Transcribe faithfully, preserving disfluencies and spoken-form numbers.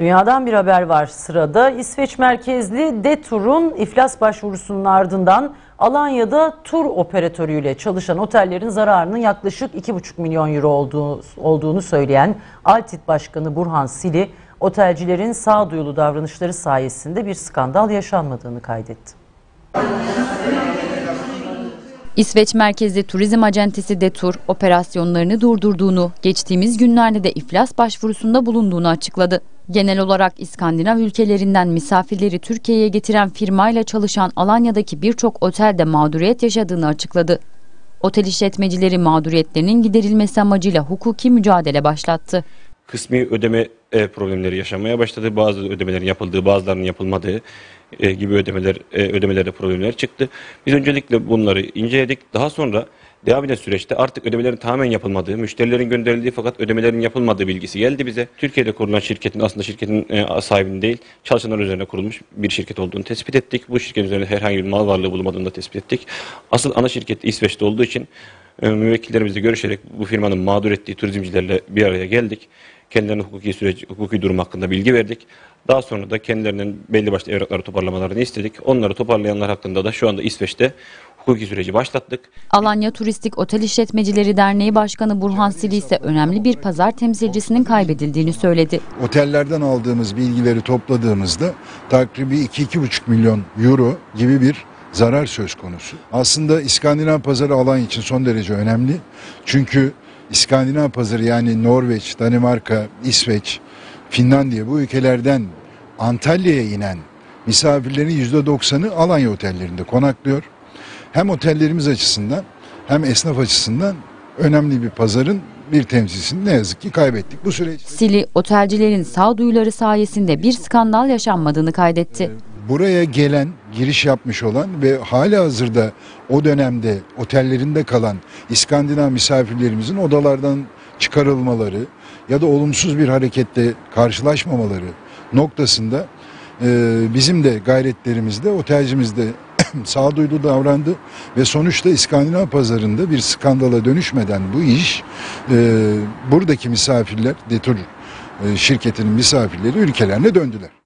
Dünyadan bir haber var sırada. İsveç merkezli Detur'un iflas başvurusunun ardından Alanya'da tur operatörüyle çalışan otellerin zararının yaklaşık iki buçuk milyon euro olduğu, olduğunu söyleyen Altit Başkanı Burhan Sili, otelcilerin sağduyulu davranışları sayesinde bir skandal yaşanmadığını kaydetti. İsveç merkezli turizm acentesi Detur, operasyonlarını durdurduğunu, geçtiğimiz günlerde de iflas başvurusunda bulunduğunu açıkladı. Genel olarak İskandinav ülkelerinden misafirleri Türkiye'ye getiren firmayla çalışan Alanya'daki birçok otelde mağduriyet yaşadığını açıkladı. Otel işletmecileri mağduriyetlerinin giderilmesi amacıyla hukuki mücadele başlattı. Kısmi ödeme problemleri yaşanmaya başladı. Bazı ödemelerin yapıldığı, bazılarının yapılmadığı gibi ödemeler ödemelerde problemler çıktı. Biz öncelikle bunları inceledik. Daha sonra devam eden süreçte artık ödemelerin tamamen yapılmadığı, müşterilerin gönderildiği fakat ödemelerin yapılmadığı bilgisi geldi bize. Türkiye'de kurulan şirketin aslında şirketin sahibinin değil, çalışanlar üzerine kurulmuş bir şirket olduğunu tespit ettik. Bu şirketin üzerinde herhangi bir mal varlığı bulunmadığını da tespit ettik. Asıl ana şirket İsveç'te olduğu için müvekkillerimizle görüşerek bu firmanın mağdur ettiği turizmcilerle bir araya geldik. Kendilerine hukuki süreç, hukuki durum hakkında bilgi verdik. Daha sonra da kendilerinden belli başlı evrakları toparlamalarını istedik. Onları toparlayanlar hakkında da şu anda İsveç'te hukuki süreci başlattık. Alanya Turistik Otel İşletmecileri Derneği Başkanı Burhan Sili ise önemli bir pazar temsilcisinin kaybedildiğini söyledi. Otellerden aldığımız bilgileri topladığımızda takribi iki iki buçuk milyon euro gibi bir zarar söz konusu. Aslında İskandinav pazarı Alanya için son derece önemli. Çünkü İskandinav pazarı yani Norveç, Danimarka, İsveç, Finlandiya bu ülkelerden Antalya'ya inen misafirlerin yüzde doksanı Alanya otellerinde konaklıyor. Hem otellerimiz açısından hem esnaf açısından önemli bir pazarın bir temsilcisini ne yazık ki kaybettik bu süreçte. Sili, otelcilerin sağduyuları sayesinde bir skandal yaşanmadığını kaydetti. Buraya gelen, giriş yapmış olan ve halihazırda o dönemde otellerinde kalan İskandinav misafirlerimizin odalardan çıkarılmaları ya da olumsuz bir hareketle karşılaşmamaları noktasında e, bizim de gayretlerimizde otelcimiz de sağduyulu davrandı ve sonuçta İskandinav pazarında bir skandala dönüşmeden bu iş e, buradaki misafirler, Detur e, şirketinin misafirleri ülkelerine döndüler.